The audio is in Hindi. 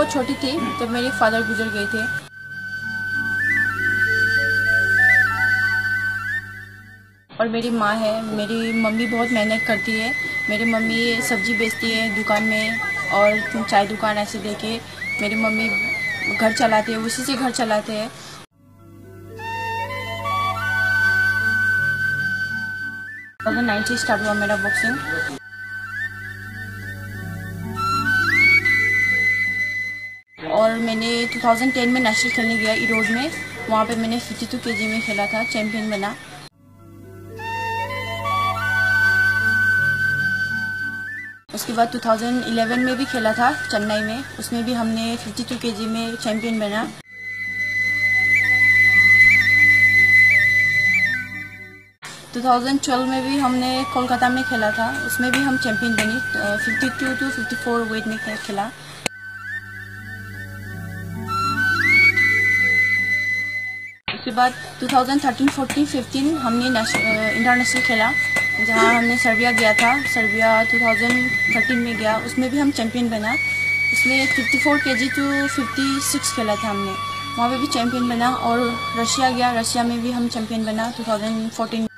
बहुत छोटी थी तब मेरे फादर गुजर गए थे। और मेरी माँ है, मेरी मम्मी बहुत मेहनत करती है। मेरी मम्मी सब्जी बेचती है दुकान में और चाय दुकान ऐसे देके मेरी मम्मी घर चलाते हैं, उसी से घर चलाते हैं। 2009 स्टार्ट हुआ मेरा बॉक्सिंग। और मैंने 2010 में नेशनल खेलने गया इरोड में, वहाँ पे मैंने 52 kg में खेला था, चैंपियन बना। उसके बाद 2011 में भी खेला था चेन्नई में, उसमें भी हमने 52 kg में चैंपियन बना। तो 2012 में भी हमने कोलकाता में खेला था, उसमें भी हम चैंपियन बनी। 52 to 54 वेट में खेला। उसके बाद 2013, 14, 15 हमने इंटरनेशनल खेला, जहाँ हमने सर्बिया गया था। सर्बिया 2013 में गया, उसमें भी हम चैंपियन बना। उसमें 54 kg to 56 खेला था हमने, वहाँ पे भी चैंपियन बना। और रशिया गया, रशिया में भी हम चैंपियन बना 2014।